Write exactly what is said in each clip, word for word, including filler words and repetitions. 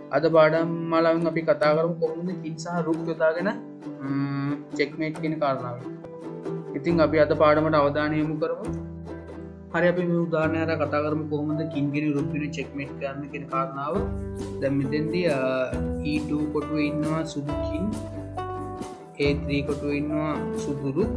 අද පාඩම් මාලාවෙන් අපි කතා කරමු කොහොමද කින් සහ රුක් යොදාගෙන චෙක්මේට් කියන කාරණාව. ඉතින් අපි අද පාඩමට අවධානය යොමු කරමු. හරි අපි මේ උදාහරණය අරන් කතා කරමු කොහොමද කින් ගෙන රුක් ගෙන චෙක්මේට් කරන්න කියන කාරණාව. දැන් මෙතෙන්දී E two කොටුවේ ඉන්නවා සුදු කින්, A three කොටුවේ ඉන්නවා සුදු රුක්,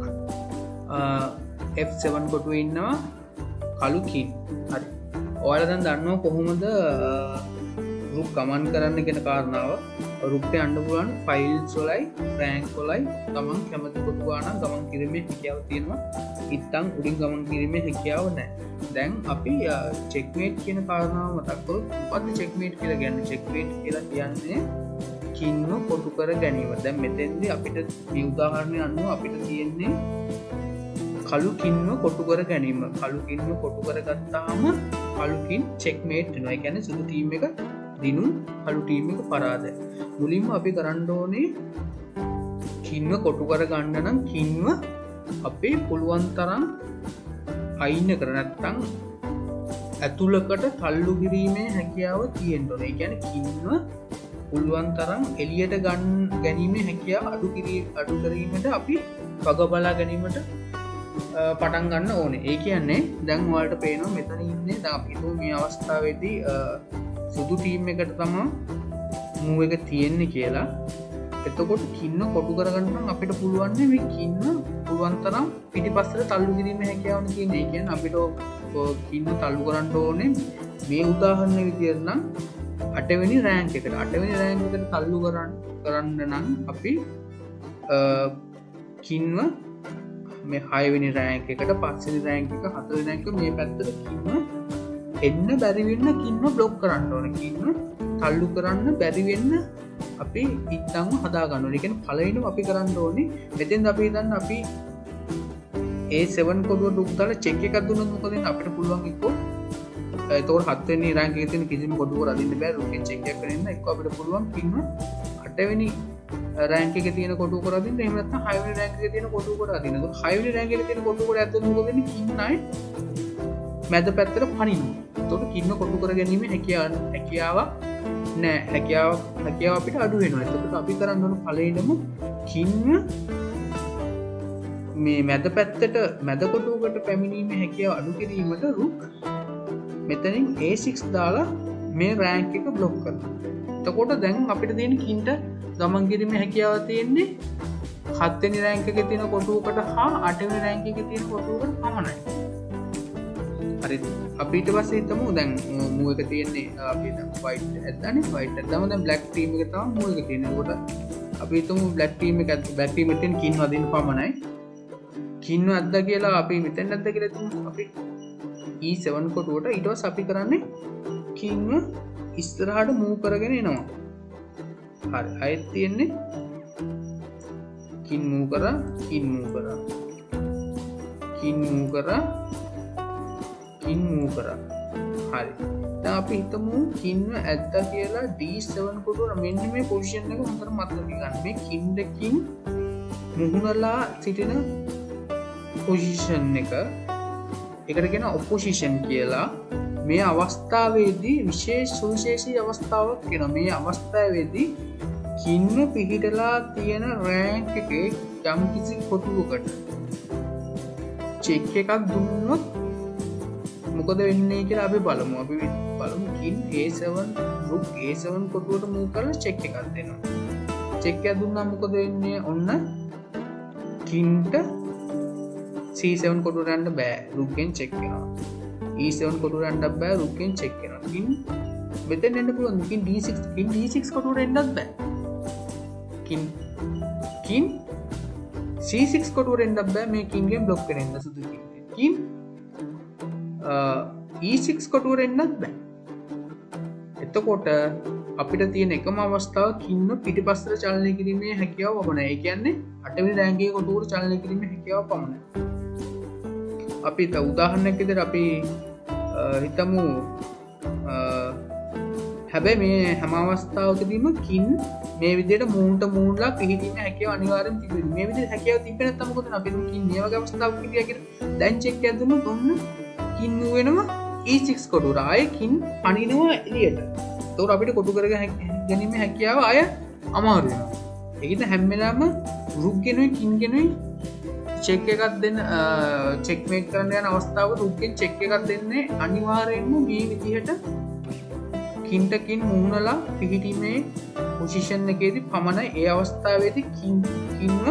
F seven කොටුවේ ඉන්නවා කළු කින්. හරි. ඔයාලා දැන් දන්නවා කොහොමද රුක් කමන් කරන්න කියන කාරණාව. රුක්ට යන්න පුළුවන් ෆයිල්ස් වලයි රෑන්ක් වලයි ගමන් කැමති කොටු ගානක් ගමන් කිරීමේ හැකියාව තියෙනවා. ඉතින් උඩින් ගමන් කිරීමේ හැකියාව නැහැ. දැන් අපි චෙක්මේට් කියන කාරණාව මතක් කරොත් මොකද්ද චෙක්මේට් කියලා කියන්නේ? චෙක්මේට් කියලා කියන්නේ කින්ව කොටු කර ගැනීම. දැන් මෙතෙන්දී අපිට මේ උදාහරණය අනුව අපිට තියෙන්නේ කළු කින්ව කොටු කර ගැනීම. කළු කින්ව කොටු කරගත්තාම කළු කින් චෙක්මේට් වෙනවා. ඒ කියන්නේ සුදු ටීම් එක දිනුම් කළු ටීම් එක පරාදයි. මුලින්ම අපි කරන්න ඕනේ කින්ව කොටු කර ගන්න නම් කින්ව අපේ පුළුවන් තරම් අයින් කර නැත්නම් ඇතුළකට තල්ලු කිරීමේ හැකියාව තියෙන්න ඕනේ. ඒ කියන්නේ කින්ව පුළුවන් තරම් එළියට ගන්න ගැනීමේ හැකියාව අඩු කිරීම අඩු කිරීමට අපි වග බලා ගැනීමට පටන් ගන්න ඕනේ. ඒ කියන්නේ දැන් ඔයාලට පේනවා මෙතන ඉන්නේ දැන් අපි හිතමු මේ අවස්ථාවේදී සුදු ටීම් එකට තමයි මූව් එක තියෙන්නේ කියලා. එතකොට කින්න කොටු කරගන්න නම් අපිට පුළුවන් මේ කින්න පුළුවන් තරම් පිටිපස්සට තල්ලු කිරීමේ හැකියාව තියෙන. ඒ කියන්නේ අපිට කින්න තල්ලු කරන්න ඕනේ මේ උදාහරණය විදියට නම් අටවෙනි රෑන්ක් එකට. අටවෙනි රෑන්ක් එකට තල්ලු කරන්න කරන්න නම් අපි කින්ව මේ හයවෙනි රෑන්ක් එකට පස්වෙනි රෑන්ක් එක හතරවෙනි රෑන්ක් එක මේ පැත්තට කින්ව එන්න බැරි වෙන්න කින්ව බ්ලොක් කරන්න ඕනේ. කින්ව තල්ලු කරන්න බැරි වෙන්න අපි ඉත්තන්ව හදා ගන්න ඕනේ. ඒ කියන්නේ පළවෙනිම අපි කරන්න ඕනේ මෙතෙන්ද අපි හිතන්න අපි A seven කොටුව රුක් දාලා චෙක් එකක් දුන්නොත් මොකද වෙන්නේ? අපිට පුළුවන් එක්කෝ එතකොට හත්වෙනි රෑන්ක් එකේ තියෙන කිසිම කොටුවක අදින්න බෑ. රුක්ෙන් චෙක් එකක් කරන්න එක්කෝ අපිට පුළුවන් කින්ව අටවෙනි රෑන්ක් එකේ තියෙන කොටුව කර අදින්න. එහෙම නැත්නම් හයවෙනි රෑන්ක් එකේ තියෙන කොටුව කර අදින්න. එතකොට හයවෙනි රෑන්ක් එකේ තියෙන කොටුව කර ඇත්තට මොකද වෙන්නේ? කින්නයි මැද පැත්තට පනිනවා. එතකොට කින්න කොටු කර ගැනීම හැකියාව හැකියාවක් නෑ. හැකියාව හැකියාව අපිට අඩු වෙනවා. එතකොට අපි කරන්න ඕන පළවෙනිම කින්න මේ මැද පැත්තට මැද කොටුවකට පැමිණීමේ හැකියාව අඩු කිරීමට රුක් මෙතනින් A six දාලා මේ රෑන්ක් එක බ්ලොක් කරනවා. එතකොට දැන් අපිට තියෙන කින්ට ගමන් කිරීමේ හැකියාව තියෙන්නේ හත්වෙනි රෑන්ක් එකේ තියෙන කොටුවකට හා අටවෙනි රෑන්ක් එකේ තියෙන කොටුවකට පමණයි. හරි. අපි ඊට පස්සේ හිතමු දැන් මූව් එක තියෙන්නේ අපි දැන් වයිට් ඇද්දානේ. වයිට් ඇද්දාම දැන් බ්ලැක් ටීම් එක තමයි මූව් එක තියෙන්නේ. ඒකට අපි හිතමු බ්ලැක් ටීම් එක බ්ලැක් ටීම් එකෙන් කින් වදින්න පමණයි. කින් වද්දා කියලා අපි මෙතෙන් ඇද්දා කියලා හිතමු. අපි E seven කොටුවට ඊට පස්සේ අපි කරන්නේ කින්ව ඉස්සරහට මූව් කරගෙන එනවා. හරි. අයත් තියෙන්නේ කින් මූව් කරා කින් මූව් කරා කින් මූව් කරා කින් මූව් කරා. හරි. දැන් අපි හිතමු කින්ව ඇද්දා කියලා D seven කොටුවට මෙන්න මේ පොසිෂන් එක හොඳට මතක ගන්න. මේ කින් දෙකින් මුහුණලා සිටින පොසිෂන් එක ඒකට කියන ඔපොසිෂන් කියලා. මේ අවස්ථාවේදී විශේෂ සුවිශේෂී අවස්ථාවක් වෙනවා. මේ අවස්ථාවේදී කින්ව පිහිටලා තියෙන රෑන්ක් එකේ යම් කිසි කොටුවකට චෙක් එකක් දුන්නොත් මොකද වෙන්නේ කියලා අපි බලමු. අපි බලමු king A seven rook A seven කොටුවට මූව් කරලා චෙක් එකක් දෙනවා. චෙක් එකක් දුන්නා මොකද වෙන්නේ? ඔන්න කින්ට C seven කොටුවට යන්න බෑ. රුක්ෙන් චෙක් වෙනවා. E seven කොටුවට යන්න බෑ. රුක්ෙන් චෙක් වෙනවා. කින් මෙතෙන් එන්න පුළුවන්. කින් D six කින් D six කොටුවට එන්නත් බෑ. කින් කින් C six කොටුවට එන්නත් බෑ. මේ කින්ගෙන් බ්ලොක් වෙන ඉන්න සුදු කින්. කින් E six කොටුවට එන්නත් බෑ. එතකොට අපිට තියෙන එකම අවස්ථාව කින්න පිටිපස්සට චලනය කිරීමේ හැකියාව පමණයි. ඒ කියන්නේ අටවෙනි රෑන්ක් එකේ කොටුවට චලනය කිරීමේ හැකියාව පමණයි. අපි ත උදාහරණයක් විදිහට අපි හිතමු හැබැයි මේ හැම අවස්ථාවකදීම කින් මේ විදිහට මූණට මූණලා පිහිටීමේ හැකියාව අනිවාර්යෙන් තිබෙනවා. මේ විදිහට හැකියාව තිබෙන්නේ නැත්නම් මොකද වෙන්නේ? අපි කින් මේ වගේ අවස්ථාවක හිටියා කියලා දැන් චෙක් එකක් දුන්නොත් ඔන්න කින් වෙනවා E six කොටුවට. ආයේ කින් පනිනවා එළියට. ඒතකොට අපිට කොටු කරගෙන ගැනීම හැකියාව අය අමාරු වෙනවා. ඒකද හැම වෙලාවම රුක් ගෙනුයි කින් ගෙනුයි චෙක් එකක් දෙන්න චෙක්මේට් කරන්න යන අවස්ථාවක රුක්ගෙන් චෙක් එකක් දෙන්නේ අනිවාර්යෙන්ම මේ විදිහට කින්ටකින් මුහුණලා පිහිටීමේ පොසිෂන් එකේදී පමණයි. ඒ අවස්ථාවේදී කින් කින්ව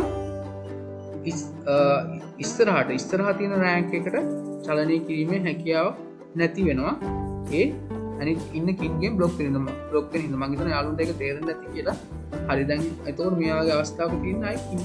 ඉස්සරහට ඉස්සරහා තියෙන රෑන්ක් එකට චලනය කිරීමේ හැකියාව නැති වෙනවා. ඒ අනිත් ඉන්න කින්ගෙන් බ්ලොක් වෙනවා. බ්ලොක් වෙන හින්දා මම හිතනවා යාළුවන්ට ඒක තේරෙන්නේ නැති කියලා. හරි දැන් එතකොට මේ වගේ අවස්ථාවක තියෙන අය කින්ව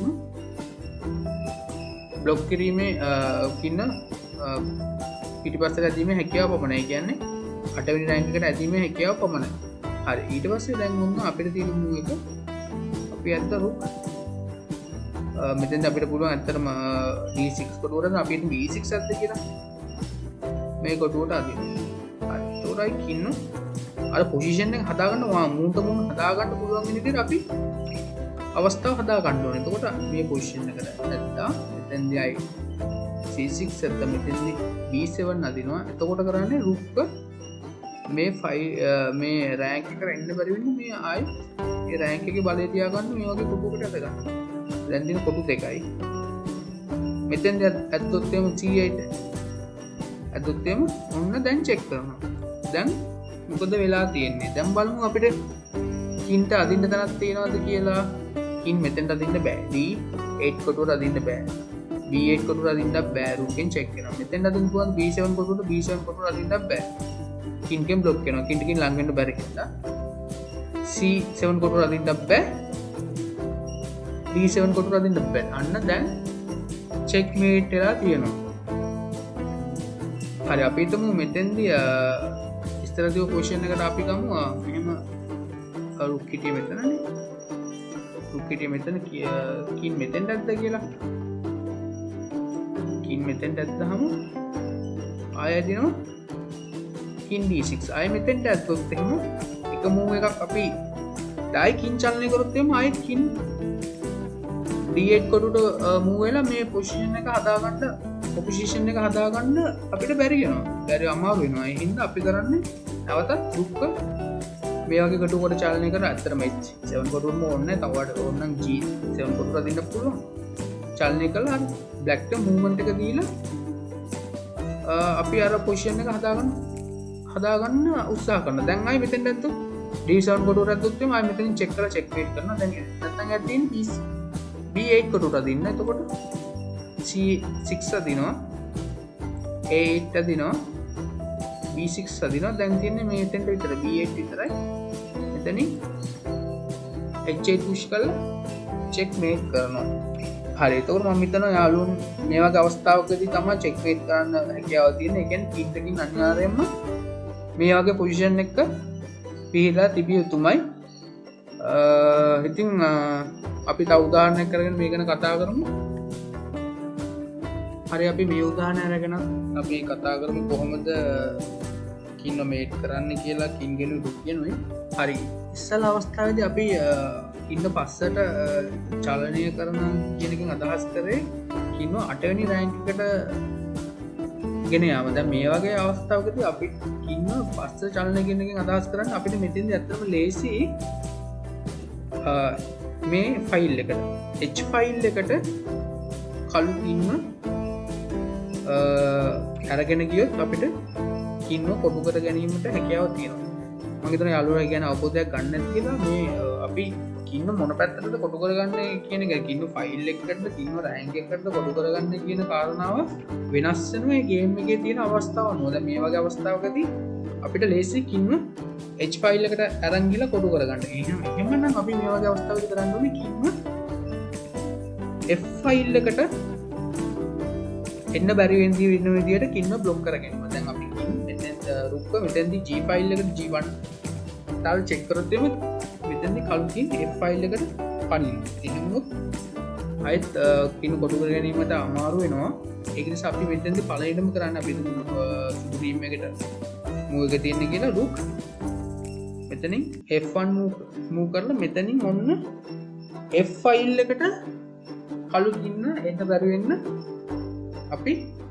බ්ලොක් කිරීමේ කින්න පිටිපස්සට ඇදීමේ හැකියාව පමණයි. ඒ කියන්නේ අටවෙනි රෑන්ක් එකට ඇදීමේ හැකියාව පමණයි. හරි ඊට පස්සේ දැන් මොන අපිට තියෙන මූ එක අපි ඇත්ත රුක් මෙතෙන් අපිට පුළුවන් ඇත්තටම ඩී සික්ස් කොටුවට අපි බී සික්ස් ඇද්ද කියලා මේ කොටුවට අදින්න. හරි ඒතරයි කින්න අර පොසිෂන් එක හදාගන්න මූන්ට මූන් හදාගන්න පුළුවන් වෙන විදිහට අපි අවස්ථාව හදා ගන්න ඕනේ. එතකොට මේ පොසිෂන් එකට නැත්තා මෙතෙන්දී අය සී සික්ස් ඇත්ත මෙතෙන්දී බී සෙවන් අදිනවා. එතකොට කරන්නේ රුක්ක මේ ෆයි මේ රෑන්ක් එකට එන්න බැරි වෙන්නේ මේ ආයි මේ රෑන්ක් එකේ බලය තියාගන්න මේ වගේ කොටුවකට අද ගන්න. දැන් දින කොටු දෙකයි. මෙතෙන් ඇත්තොත් එම සී එයිට් ඇත්තොත් එම ඔන්න දැන් චෙක් කරනවා. දැන් මොකද වෙලා තියෙන්නේ? දැන් බලමු අපිට කින්ට අදින්න තැනක් තියෙනවද කියලා. කින් මෙතෙන්ට අදින්න බෑ. ඩී එයිට් කොටුවට අදින්න බෑ. බී එයිට් කොටුවට අදින්න බෑ. රුක්ෙන් චෙක් කරනවා. මෙතෙන්ට අදින්න පුළුවන් බී සෙවන් කොටුවට බී සෙවන් කොටුවට අදින්න බෑ. කින්ගෙන් බ්ලොක් වෙනවා. කින්ටකින් ළඟ වෙන්න බැරි කියලා. සී සෙවන් කොටුවට අදින්න බෑ. ඩී සෙවන් කොටුවට අදින්න බෑ. අන්න දැන් චෙක්මේට් වෙලා තියෙනවා. හරි අපි හිතමු මෙතෙන්දී ඉස්සර දිව පොසිෂන් එකට අපි ගමු මෙහෙම රුක් හිටියේ මෙතනනේ. රුක් හිටියේ මෙතන කින් මෙතෙන්ට ඇද්ද කියලා. කින් මෙතෙන්ට ඇද්දාම ආය දිනවා කින් ඩී සික්ස්. ආය මෙතෙන්ට ඇද්දොත් එහෙම එක මූව් එකක් අපි ඩයි කින් චලනය කරොත් එහෙම ආයෙ කින් ඩී එයිට් කොටුවට මූව් වෙලා මේ පොසිෂන් එක හදාගන්න පොසිෂන් එක හදාගන්න අපිට බැරි වෙනවා. බැරි අමාරු වෙනවා. ඒ හින්දා අපි කරන්නේ නැවතත් රුක්ක මේ වගේ කොටුවකට චලනය කරලා ඇත්තටම එච් සෙවන් කොටුවම ඕනේ නැහැ. තවට ඕනනම් ජී සෙවන් කොටුවට දෙන්න පුළුවන්. චලනය කළා හරි බ්ලැක්ට මූවමන්ට් එක දීලා අපි අර පොසිෂන් එක හදාගන්න හදාගන්න උත්සාහ කරනවා. දැන් ආයි මෙතෙන්ට ඇද්දොත් ඩී සෙවන් කොටුවට ඇද්දොත් එහම ආයි මෙතනින් චෙක් කරලා චෙක් මේට් කරනවා. දැන් නැත්නම් ඇද්දින් බී එයිට් කොටුවට අදින්න. එතකොට සී සික්ස් අදිනවා. ඒ එයිට් අදිනවා. බී සික්ස් අදිනවා. දැන් තියෙන්නේ මේ මෙතෙන්ට විතර බී එයිට් විතරයි. මෙතනින් එච් එයිට් පුෂ් කරලා චෙක් මේට් කරනවා. හරි එතකොට මම හිතනවා යාළුවෝ මේ වගේ අවස්ථාවකදී තමයි චෙක් මේට් කරන්න හැකියාව තියෙන්නේ. ඒ කියන්නේ කින්ටකින් අනිවාර්යයෙන්ම මේ වගේ පොසිෂන් එක පිළිලා තිබිය යුතුමයි. ඉතින් අපි තව උදාහරණයක් කරගෙන මේක ගැන කතා කරමු. හරි අපි මේ උදාහරණය අරගෙන අපි කතා කරමු කොහොමද කින්න මේට් කරන්න කියලා කින්ගෙන රුක් කියනුයි. හරි ඉස්සල අවස්ථාවේදී අපි ඉන්න පස්සට චලනය කරන කියන එකෙන් අදහස් කරේ කින්න අටවෙනි රෑන්ක් එකට ගෙන යාම. දැන් මේ වගේ අවස්ථාවකදී අපි කින්න පස්ස චලනය කියන එකෙන් අදහස් කරන්නේ අපිට මෙතෙන්දී ඇත්තටම ලේසි මේ ෆයිල් එකට H ෆයිල් එකට කළු කින්න අරගෙන ගියොත් අපිට කින්න කොටු කර ගැනීමට හැකියාව තියෙනවා. මම හිතනවා යාළුවෝ ගැන අවබෝධයක් ගන්න නැති කියලා මේ අපි කින්න මොන පැත්තටද කොටු කරගන්නේ කියන එක කින්න ෆයිල් එකකටද කින්න රෑන්ක් එකකටද කොටු කරගන්නේ කියන කාරණාව වෙනස් වෙනවා මේ ගේම් එකේ තියෙන අවස්ථාව අනුව. දැන් මේ වගේ අවස්ථාවකදී අපිට ලේසි කින්න H ෆයිල් එකට අරන් ගිහලා කොටු කරගන්න. එහෙනම් එහෙමනම් අපි මේ වගේ අවස්ථාවකදී කරන්න ඕනේ කින්න F ෆයිල් එකට එන්න බැරි වෙන්දී වෙන විදියට කින්න බ්ලොක් කරගන්න. දැන් අපි මෙතෙන් රුක්ක මෙතෙන්දී G ෆයිල් එකට G one තාල චෙක් කරොත් එමෙ මෙතෙන්දී කළු කින් F ෆයිල් එකට පනින්න. එහෙමොත් ආයෙත් කින්න කොටු කර ගැනීමට අමාරු වෙනවා. ඒක නිසා අපි මෙතෙන්දී පළවෙනිම කරන්න අපි සුදු ටීම් එකට මූව් එක තියෙන්නේ කියලා රුක් මෙතනින් F one මූව් කරලා මෙතනින් ඔන්න F ෆයිල් එකට කළු කින්න එන්න බැරි වෙන්න අපි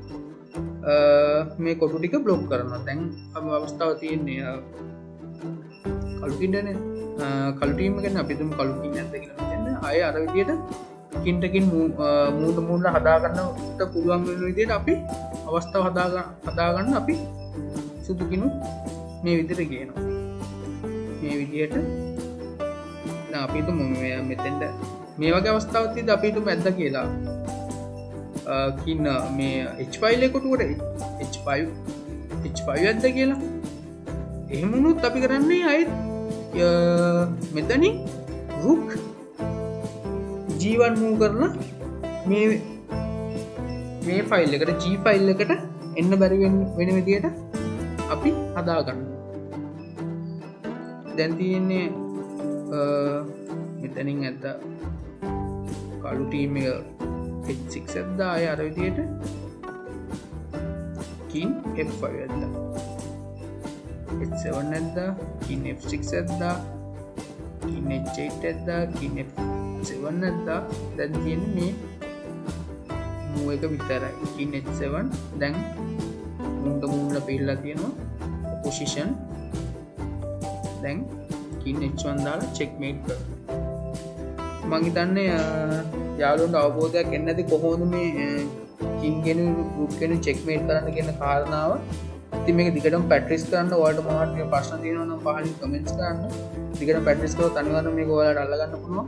මේ කොටු ටික බ්ලොක් කරනවා. දැන් අපි අවස්ථාව තියෙන්නේ කළු කින්නනේ කළු ටීම් එකෙන් අපි තුමු කළු කින් නැද්ද කියලා මෙතන ආය අර විදියට කින්ටකින් මූණ මූණ හදාගන්නට පුළුවන් වෙන විදියට අපි අවස්ථාව හදාගන්න හදාගන්න අපි සුදු කිනු මේ විදිහට ගේනවා මේ විදිහට දැන් අපි තුමු මෙතෙන්ට මේ වගේ අවස්ථාවක් තියෙද්දි අපි තුමු ඇද්ද කියලා කින්න මේ H ෆයිල් එක කොටුවට H ෆයිව් H ෆයිව් ඇද්ද කියලා එහෙම වුණොත් අපි කරන්නේ ආයෙත් මෙතනින් rook G one move කරලා මේ මේ ෆයිල් එකට G ෆයිල් එකට එන්න බැරි වෙන වෙන විදියට අපි හදා ගන්නවා. දැන් තියෙන්නේ මෙතනින් ඇද්ද කළු ටීම් එක H six ඇද්දා ආය අර විදියට king F five ඇද්දා H seven ඇද්දා king F six ඇද්දා king H eight ඇද්දා king F seven ඇද්දා දැන් තියෙන්නේ මේ move එක විතරයි king H seven දැන් මුන්ට මුන්ල පිල්ලා තියෙනවා position දැන් king H one දාලා checkmate කරනවා මං හිතන්නේ යාළුවන්ට අවබෝධයක් එන්නේ නැති කොහොමද මේ king ගෙන rook ගෙන checkmate කරන්න කියන කාරණාව ඉතින් මේක දිගටම ප්‍රැක්ටිස් කරන්න ඔයාලට මොනවද මේ ප්‍රශ්න තියෙනවා නම් පහලින් කමෙන්ට්ස් කරන්න දිගටම ප්‍රැක්ටිස් කරොත් අනිවාර්යයෙන් මේක ඔයාලට අල්ල ගන්න පුළුවන්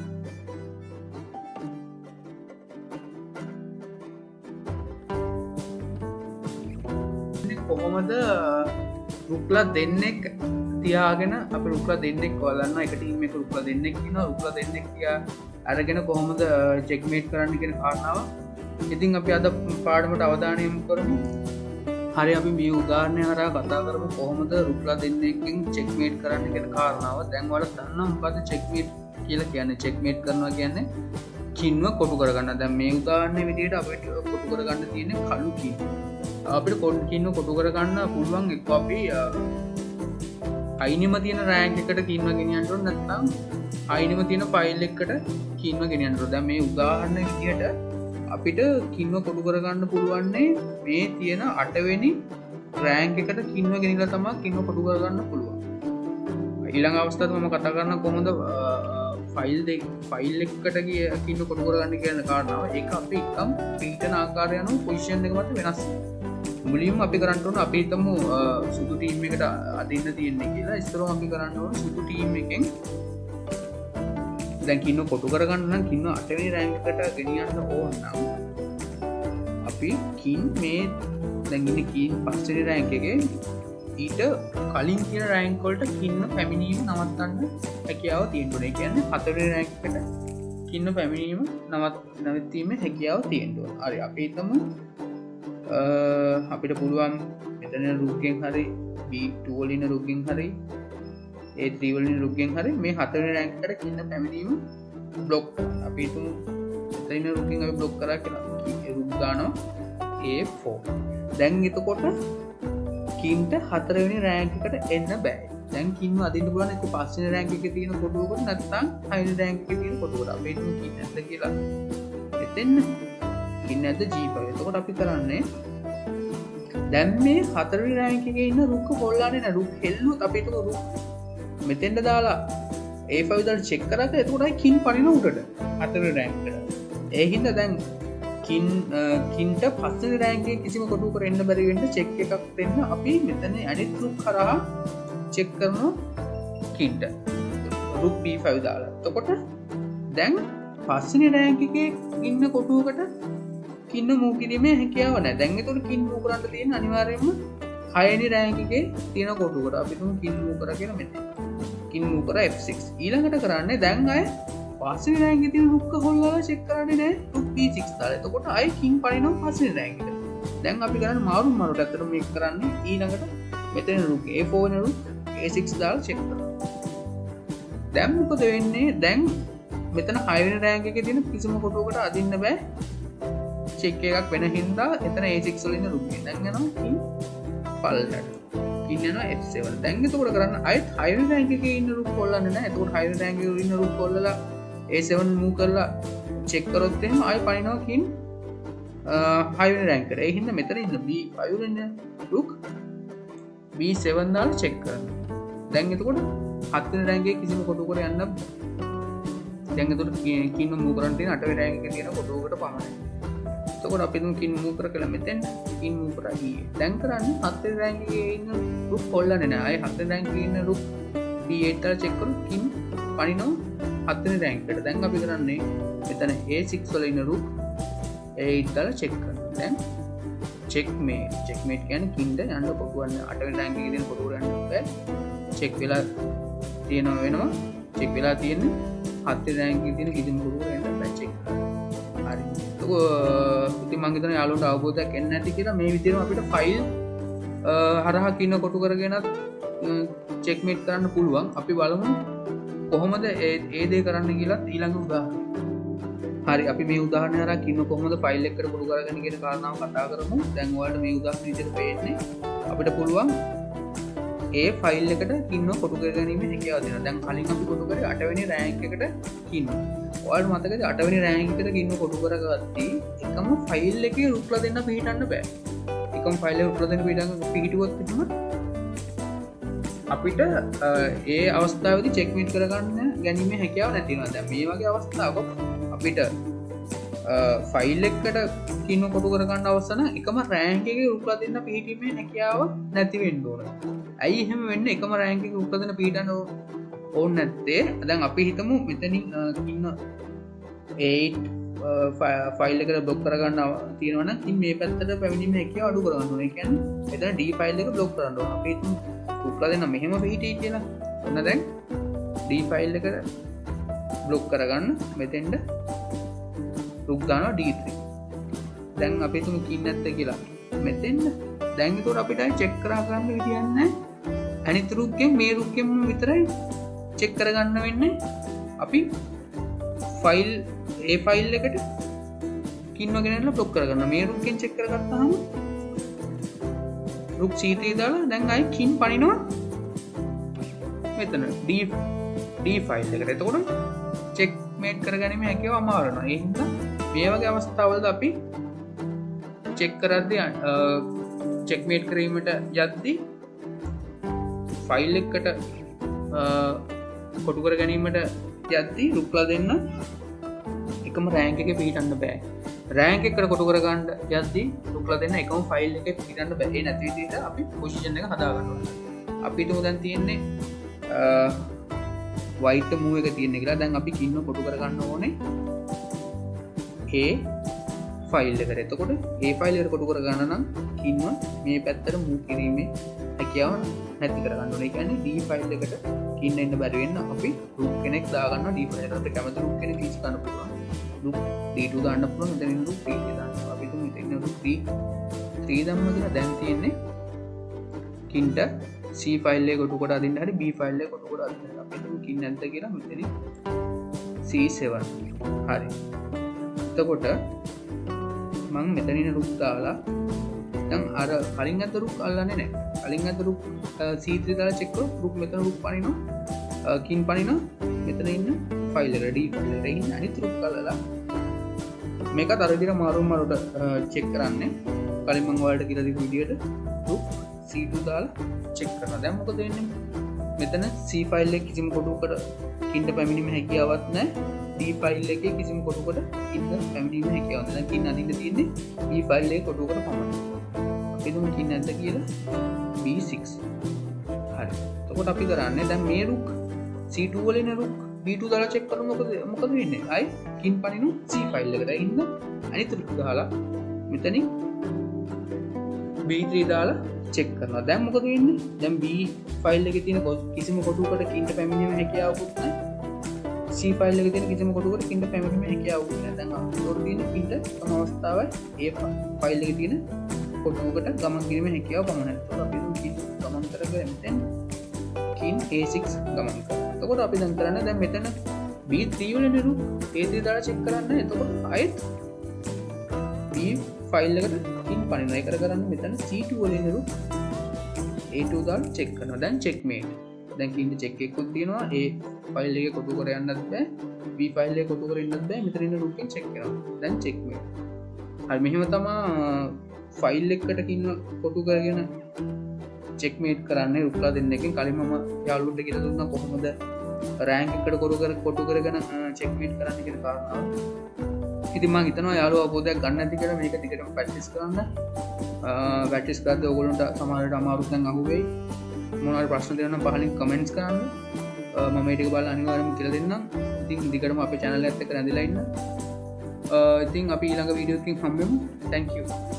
කොහොමද රුක්ලා දෙන්නෙක් තියාගෙන අපි රුක්ලා දෙන්නෙක් වලන්න එක ටීම් එක රුක්ලා දෙන්නෙක් ඉන්නවා රුක්ලා දෙන්නෙක් තියා අරගෙන කොහොමද චෙක්මේට් කරන්න කියන කාරණාව ඉතින් අපි අද පාඩමට අවධානය යොමු කරමු හරි අපි මේ උදාහරණය හරහා කතා කරමු කොහොමද රුක්ලා දෙන්නෙක්ගෙන් චෙක්මේට් කරන්න කියන කාරණාව දැන් ඔයාලා දන්නවා මොකද්ද චෙක්මේට් කියලා කියන්නේ චෙක්මේට් කරනවා කියන්නේ කින්ව කොටු කරගන්න දැන් මේ උදාහරණයේ විදිහට අපිට කොටු කරගන්න තියෙන්නේ කළු කින් අපිට කොටු කින්ව කොටු කරගන්න පුළුවන් එක්ක අපි අයිනෙම තියෙන රෑන්ක් එකට කින්ව ගෙනියන්න ඕන නැත්නම් අයිනෙම තියෙන ෆයිල් එකකට කින්ව ගෙනියන්න ඕන දැන් මේ උදාහරණ විදිහට අපිට කින්ව කොටු කරගන්න පුළුවන්නේ මේ තියෙන අට වෙනි රෑන්ක් එකට කින්ව ගෙනිලා තමයි කින්ව කොටු කරගන්න පුළුවන් ඊළඟ අවස්ථාවේ මම කතා කරන කොහොමද ෆයිල් දෙක ෆයිල් එකකට ගිය කින්ව කොටු කරගන්න කියන කාරණාව ඒක අපි එකම් පීටන ආකාරය අනුව පොසිෂන් එක මත වෙනස් මුලින්ම අපි කරන්න ඕන අපි හිතමු සුදු ටීම් එකට අදින්න තියෙන්නේ කියලා ඉස්සරම අපි කරන්න ඕන සුදු ටීම් එකෙන් දැන් කින්ව කොටු කරගන්න නම් කින්ව අට වෙනි රෑන්ක් එකට ගෙනියන්න ඕන නම් අපි කින් මේ දැන් ඉන්නේ කින් පහ වෙනි රෑන්ක් එකේ ඊට කලින් තියෙන රෑන්ක් වලට කින්ව පැමිණීම නවත්තන්න හැකියාව තියෙනවා. ඒ කියන්නේ හතර වෙනි රෑන්ක් එකට කින්ව පැමිණීම නවත් නවත්තීමේ හැකියාව තියෙනවා. හරි අපි හිතමු අපිට පුළුවන් මෙතන රුක්ගෙන් හරි B two වලින් රුක්ගෙන් හරි A three වලින් රුක්ගෙන් හරි මේ හතර වෙනි රෑන්ක් එකට කින්න පැමිණීම බ්ලොක් කරනවා. අපි හිතමු මෙතන රුක්ගෙන් අපි බ්ලොක් කරා කියලා. රුක් දානවා A four. දැන් එතකොට කින්ට හතර වෙනි රෑන්ක් එකට එන්න බෑ. දැන් කින්ව අදින්න පුළුවන් ඒක පහ වෙනි රෑන්ක් එකේ තියෙන කොටුවකට නැත්නම් හය වෙනි රෑන්ක් එකේ තියෙන කොටුවකට. අපි හිතමු කින් නැද්ද කියලා. එතෙන් කින් නැද්ද G five. එතකොට අපි කරන්නේ දැන් මේ හතර වෙනි රෑන්ක් එකේ ඉන්න රුක්ක හොල්ලානේ නැහැ. රුක් හෙල්ලුවොත් අපි හිතමු රුක් මෙතෙන්ට දාලා A five දාලා චෙක් කරාද එතකොටයි කින් පනින උඩට හතර වෙනි රෑන්ක් එකට. ඒ හින්දා දැන් කින් කින්ට පහ වෙනි රෑන්ක් එකේ කිසිම කොටුවකට එන්න බැරි වෙන්න චෙක් එකක් දෙන්න අපි මෙතන අනිත් රුක් කරා චෙක් කරනවා කින්ට රුක් B five දාලා. එතකොට දැන් පහ වෙනි රෑන්ක් එකේ ඉන්න කොටුවකට කින්න මූව් කිරීමේ හැකියාව නැහැ. දැන් ඒතකොට කින් මූව් කරන්න තියෙන අනිවාර්යයෙන්ම හය වෙනි රෑන්ක් එකේ තියෙන කොටුවකට. අපි තුමු කින් මූව් කරා කියලා මෙන්න. කින් මූව් කරා F six. ඊළඟට කරන්නේ දැන් අය පහ වෙනි රෑන්ක් එකේ තියෙන රුක්ක හොල්ලලා චෙක් කරන්නේ නැහැ. රුක් B six දාලා. එතකොට අය කින් පනිනවා පහ වෙනි රෑන්ක් එකට. දැන් අපි කරන්නේ මාරු මාරුට අතට මේක කරන්නේ ඊළඟට මෙතන රුක් A four වෙන රුක් A six දාලා චෙක් කරනවා. දැන් මොකද වෙන්නේ? දැන් මෙතන හය වෙනි රෑන්ක් එකේ තියෙන කිසිම කොටුවකට අදින්න බෑ. චෙක් එකක් වෙන හින්දා එතන A six වල ඉන්න රුක් එක. දැන් යනවා කින් පල්ලට. කින් යනවා F seven. දැන් එතකොට කරන්න අයත් හය වෙනි රෑන්ක් එකේ ඉන්න රුක් හොල්ලන්නේ නැහැ. එතකොට හය වෙනි රෑන්ක් එකේ ඉන්න රුක් හොල්ලලා A seven move කරලා චෙක් කරොත් එහෙම ආයෙ පනිනවා කින් හය වෙනි රෑන්ක් එකට. ඒ හින්දා මෙතන ඉන්න B five වෙනි රුක් B seven දාලා චෙක් කරනවා. දැන් එතකොට හත් වෙනි රෑන්ක් එකේ කිසිම කොටුවකට යන්න දැන් එතකොට කින්න මූව් කරන්න තියෙන අට වෙනි රෑන්ක් එකේ තියෙන කොටුවකට පමණයි. එතකොට අපි දුන් කින් මූව් කර කියලා මෙතෙන් කින් මූව් කරා ගියේ. දැන් කරන්නේ හත් වෙනි රෑන්ක් එකේ ඉන්න රුක් කොල්ලන්නේ නෑ. ආයේ හත් වෙනි රෑන්ක් එකේ ඉන්න රුක් ඩී එයිට් වල චෙක් කරමු. කින් පනිනවා හත් වෙනි රෑන්ක් එකට. දැන් අපි කරන්නේ මෙතන ඒ සික්ස් වල ඉන්න රුක් ඒ එයිට් වල චෙක් කරනවා. දැන් checkmate checkmate කියන්නේ කින්ද යන්න කොටුවන්න අට වෙනි රෑන්ක් එකේ තියෙන කොටුවට යන්න බෑ. චෙක් වෙලා තියෙනවා වෙනවා. චෙක් වෙලා තියෙන්නේ හත් වෙනි රෑන්ක් එකේ තියෙන කිසිම කොටුවකට යන්න බෑ චෙක් කරලා. හරි. ඒක ඉතින් මම හිතනවා යාළුවන්ට අවබෝධයක් එන්නේ නැති කියලා මේ විදිහටම අපිට ෆයිල් හරහා කින්න කොටු කරගෙනත් checkmate කරන්න පුළුවන්. අපි බලමු කොහොමද ඒ ඒ දේ කරන්න කියලා ඊළඟ උදාහරණය. හරි අපි මේ උදාහරණය හරහා කින්න කොහොමද ෆයිල් එකකට කොටු කරගෙන කියන කාරණාව කතා කරමු. දැන් ඔයාලට මේ උදාහරණ විදිහට පේන්නේ අපිට පුළුවන් ඒ ෆයිල් එකට කින්න කොටු කරගැනීමේ හැකියාව දෙනවා. දැන් කලින් අපි කොටු කරේ අට වෙනි රෑන්ක් එකට කින්න. ඔයාලට මතකද අට වෙනි රෑන්ක් එකට කින්න කොටු කරගත්තී එකම ෆයිල් එකේ රුක්ලා දෙන්න පිටින්න බෑ. එකම ෆයිල් එකේ රුක්ලා දෙන්න පිටින්න පිටිුවත් කිව්වම අපිට ඒ අවස්ථාවේදී චෙක්මේට් කරගන්න ගැනීමේ හැකියාව නැති වෙනවා. දැන් මේ වගේ අවස්ථාවක අපිට ෆයිල් එකට කින්න කොටු කරගන්න අවසන එකම රෑන්ක් එකේ රුක්ලා දෙන්න පිටීමේ හැකියාව නැති වෙන්න ඕන. ඇයි එහෙම වෙන්නේ? එකම රෑන්ක් එකේ රුක්ලා දෙන්න පිටන්න ඕන නැත්තේ. දැන් අපි හිතමු මෙතනින් කින්න එයිට් ෆයිල් එකට බ්ලොක් කරගන්න තියෙනවා නම් ඉතින් මේ පැත්තට පැමිණීමේ හැකියාව අඩු කරගන්න ඕනේ. ඒ කියන්නේ මෙතන D ෆයිල් එක බ්ලොක් කරන්න ඕන. අපි හිතමු රුක්ලා දෙන්න මෙහෙම පිටී කියලා. ඔන්න දැන් D ෆයිල් එකට බ්ලොක් කරගන්න මෙතෙන්ට රුක් දානවා D three. දැන් අපි තුමු කින් නැත්ද කියලා මෙතෙන්ට දැන් ඒකට අපිට චෙක් කරා ගන්න විදියක් නැහැ. අනිත් රුක්ගෙන් මේ රුක්ගෙන් විතරයි චෙක් කරගන්න වෙන්නේ. අපි ෆයිල් ඒ ෆයිල් එකට කින්ව ගෙනල්ලා බ්ලොක් කරගන්න. මේ රුක්ගෙන් චෙක් කරගත්තාම රුක් C three දාලා දැන් ආයි කින් පනිනවා මෙතන D D ෆයිල් එකට. එතකොට චෙක්මේට් කරගැනීමේ හැකියාව අමාරු වෙනවා. ඒ හින්දා මේ වගේ අවස්ථාවලදී අපි චෙක් කරද්දී චෙක්මේට් කිරීමට යද්දී ෆයිල් එකකට කොටු කර ගැනීමට යද්දී රුක්ලා දෙන්න එකම රෑන්ක් එකේ පිටින්න බෑ. රෑන්ක් එකට කොටු කර ගන්න යද්දී රුක්ලා දෙන්න එකම ෆයිල් එකේ පිටින්න බෑ. ඒ නැති විදිහට අපි පොසිෂන් එක හදා ගන්න ඕනේ. අපිට උදන් තියෙන්නේ වයිට් මූව් එක තියෙන කියලා. දැන් අපි කින්න කොටු කරගන්න ඕනේ ඒ ෆයිල් එකට. එතකොට ඒ ෆයිල් එකට කොටු කරගන්න නම් කින්න මේ පැත්තට මූව් කිරීමේ හැකියාව නැති කරගන්න ඕනේ. ඒ කියන්නේ D ෆයිල් එකට කින්න එන්න බැරි වෙන්න අපි රුක් කෙනෙක් දාගන්නවා. D ෆයිල් එකට කැමති රුක් කෙනෙක් ඊස් ගන්න පුළුවන්. රුක් D two දාන්න පුළුවන්. මෙතනින් රුක් D three දාන්න. අපි තුමු මෙතන රුක් D three දැම්ම කියලා දැන් තියෙන්නේ කින්ට C ෆයිල් එක කොටු කොට අදින්න හරි B ෆයිල් එක කොටු කොට අදින්න. අපි තුමු කින් නැද්ද කියලා මෙතනින් C seven. හරි. එතකොට මම මෙතනින් රුක් දාලා දැන් අර කලින් අත රුක් අල්ලන්නේ නැහැ. කලින් අත රුක් C three දාලා චෙක් කරොත් රුක් මෙතන රුක් පනිනවා. කින් පනිනවා මෙතන ඉන්න ෆයිල් එක D ෆයිල් එකේ ඉන්න අනිත් රුක් අල්ලලා මේකත් අර විදිහට මාරු මාරුට චෙක් කරන්නේ. කලින් මම ඔයාලට කියලා දීපු විදිහට රුක් C two දාලා චෙක් කරනවා. දැන් මොකද වෙන්නේ? මෙතන C ෆයිල් එකේ කිසිම කොටුවකට කින්න පැමිණීමේ හැකියාවක් නැහැ. D ෆයිල් එකේ කිසිම කොටුවකට කින්න පැමිණීමේ හැකියාවක් නැහැ. කින්න අදින්න තියෙන්නේ B ෆයිල් එකේ කොටුවකට පමණයි. අපි දුමු කින්න නැද්ද කියලා B six. හරි. එතකොට අපි කරන්නේ දැන් මේ රුක් C two වල ඉන්න රුක් B two දාලා චෙක් කරමු. මොකද මොකද වෙන්නේ? ආයි කින් පනිනු C ෆයිල් එකට. ඉන්න අනිත් රුක් දාලා මෙතනින් B three දාලා චෙක් කරනවා. දැන් මොකද වෙන්නේ? දැන් B ෆයිල් එකේ තියෙන කිසිම කොටුවකට කින්ට පැමිණීමේ හැකියාවකුත් නැහැ. C ෆයිල් එකේ තියෙන කිසිම කොටුවකට කින්ට පැමිණීමේ හැකියාවකුත් නැහැ. දැන් අපිට තියෙන කින්ට තම අවස්ථාවයි ඒ ෆයිල් එකේ තියෙන කොටුවකට ගමන් කිරීමේ හැකියාව පමණයි. ඒකට අපි කින් ගමන් කරගෙන මෙතෙන් කින් A six ගමන් කරනවා. එතකොට අපි දැන් කරන්නේ දැන් මෙතන B three වල නේ රුක් A three දාලා චෙක් කරන්න. එතකොට ආයෙත් B ෆයිල් එකට කින් පනිනවා. ඒක කරගන්න මෙතන C two වල ඉන්න රුක් A two දාලා චෙක් කරනවා. දැන් checkmate. දැන් කින්ද චෙක් එකකුත් තියෙනවා. ඒ ෆයිල් එකේ කොටු කර යන්නත් බෑ. B ෆයිල් එකේ කොටු කර ඉන්නත් බෑ. මෙතන ඉන්න රුක්ෙන් චෙක් කරනවා. දැන් checkmate. හරි මෙහෙම තමයි ෆයිල් එකකට කින්න කොටු කරගෙන චෙක්මේට් කරන්නේ රුක්ලා දෙන්නකින් කලින් මම යාළුවන්ට කියලා දුන්නා කොහොමද රෑන්ක් එකට කොරු කර කොටු කරගෙන චෙක්මේට් කරන්න කියන කාරණාව. ඉතින් මම හිතනවා යාළුවෝ අවබෝධයක් ගන්න ඇති කියලා මේක ටිකටම ප්‍රැක්ටිස් කරන්න. ප්‍රැක්ටිස් කරද්දී ඔයගොල්ලන්ට සමහරවිට අමාරුත් දැන් අහු වෙයි. මොනවාරි ප්‍රශ්න තියෙනවා නම් පහලින් කමෙන්ට්ස් කරන්න. මම මේ ටික බලලා අනිවාර්යයෙන්ම කියලා දෙන්නම්. ඉතින් දිගටම අපේ channel එකත් එක්ක රැඳිලා ඉන්න. ඉතින් අපි ඊළඟ වීඩියෝ එකකින් හම්බෙමු. Thank you.